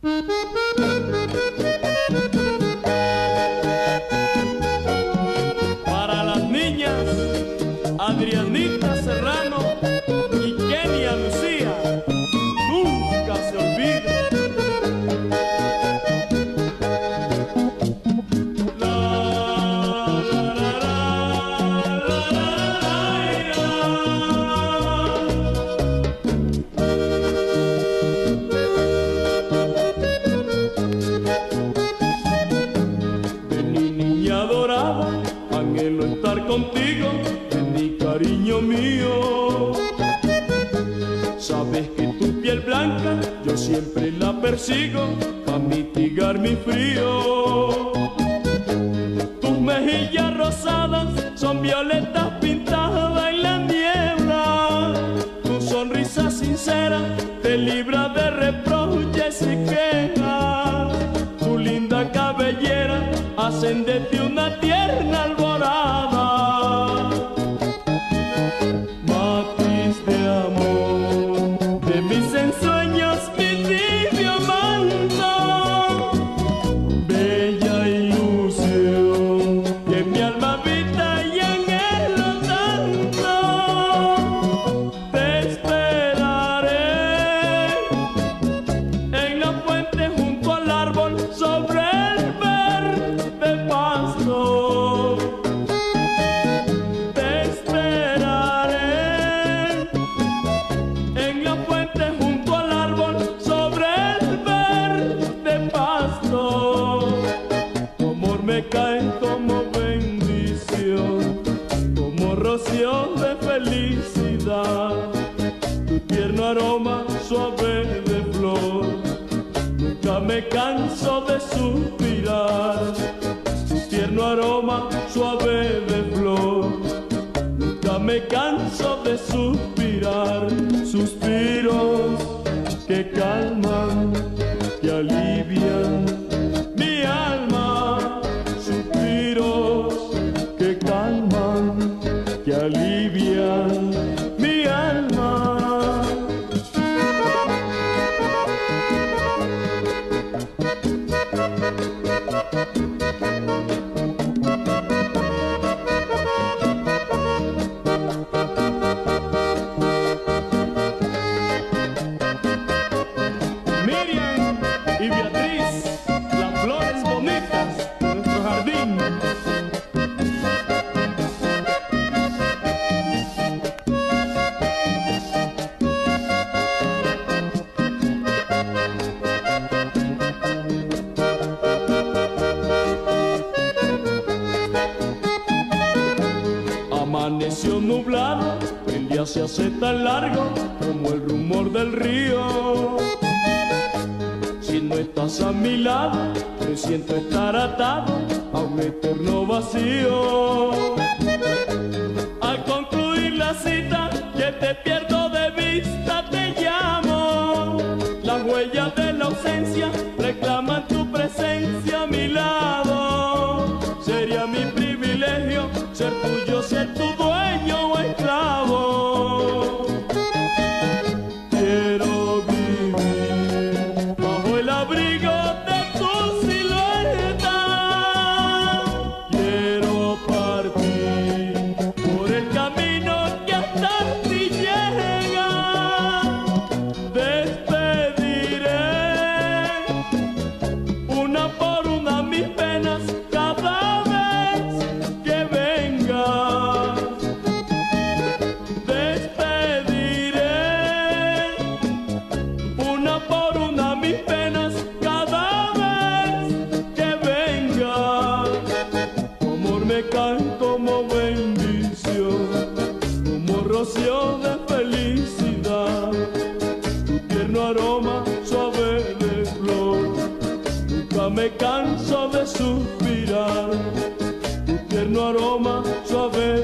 Para las niñas, Adrianita Serrano y Kenia Lucía, nunca se olvida. Anhelo estar contigo, mi cariño mío. Sabes que tu piel blanca yo siempre la persigo a mitigar mi frío. Tus mejillas rosadas son violetas pintadas en la niebla. Tu sonrisa sincera te libra de reproches y quejas. Tu linda cabellera hacen de ti una tierna alborada. Matiz de amor de mis ensueños, mi tibio manto, bella ilusión que en mi alma habita y anhelo tanto. Te esperaré en la fuente junto al árbol sobre el verde pasto. Te esperaré en la fuente junto al árbol sobre el verde pasto. Tu amor me cae como bendición, como rocío de felicidad. Tu tierno aroma suave de flor, nunca me canso de suspirar. Tu tierno aroma suave de flor, nunca me canso de suspirar. Suspiros que calman, que alivian mi alma. Suspiros que calman, que alivian mi alma. Miriam y Beatriz, las flores bonitas de nuestro jardín. Amaneció nublado, el día se hace tan largo como el rumor del río. Si no estás a mi lado, me siento estar atado a un eterno vacío. Al concluir la cita, que te pierdo de vista, te llamo. Las huellas de la ausencia reclaman tu presencia a mi lado. Sería mi privilegio ser tuyo, ser tu dueño o esclavo. Quiero vivir bajo el abrigo de tu silueta. Quiero partir por el camino que hasta ti llega. Despediré una por una mis penas cada vez que vengas. Despediré una por una mis penas cada vez que vengas. Tu amor me cae como bendición, como rocío de felicidad. Tu tierno aroma suave de flor, nunca me canso de suspirar. Tu tierno aroma suave